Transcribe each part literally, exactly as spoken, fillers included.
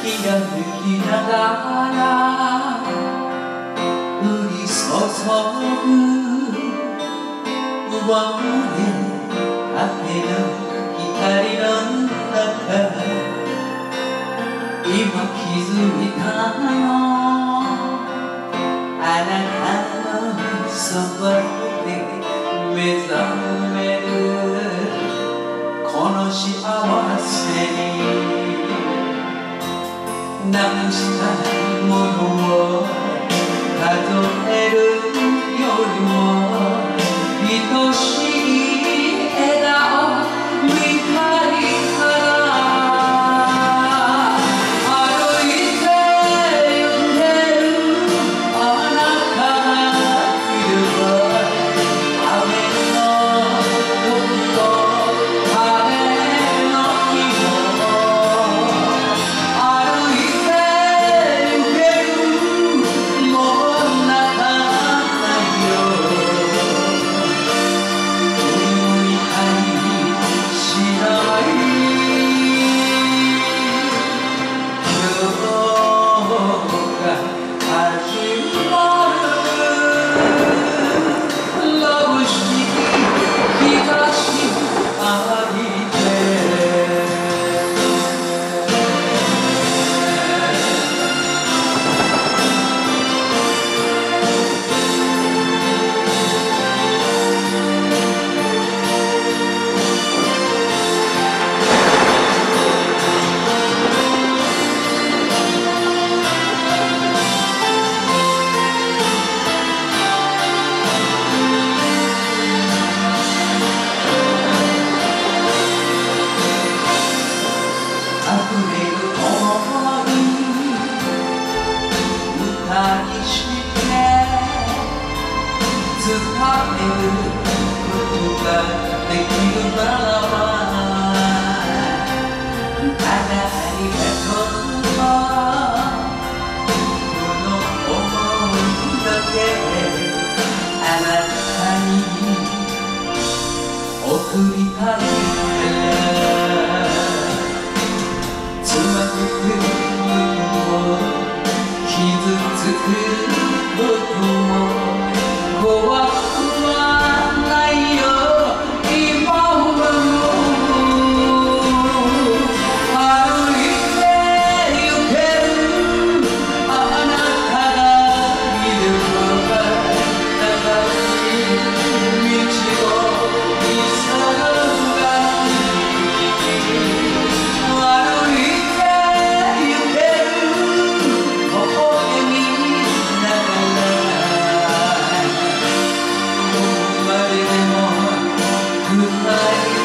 きが抜きながら降り注ぐ上胸かけの光の中今気づいたのあなたのそばで目覚めるこの幸せになくしたものを数えるよりも愛しい笑顔見たいから歩いて行けるあなたがいる雨の時と晴れの日も歩いて行けるもう泣かないよ振り返りしない今日が始まる眩しい日差し浴びて溢れる想い歌にして伝えることができるならばありがとうこの想いだけあなたに送りたいからつまずくことも傷つくことも怖くはないよ今はもう歩いて行けるあなたがいるから長い道を急が歩いて行ける微笑みながらどこまででも深い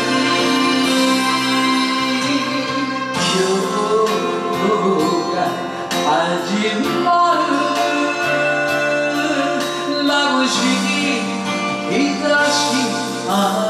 今日が始まる眩しい日差し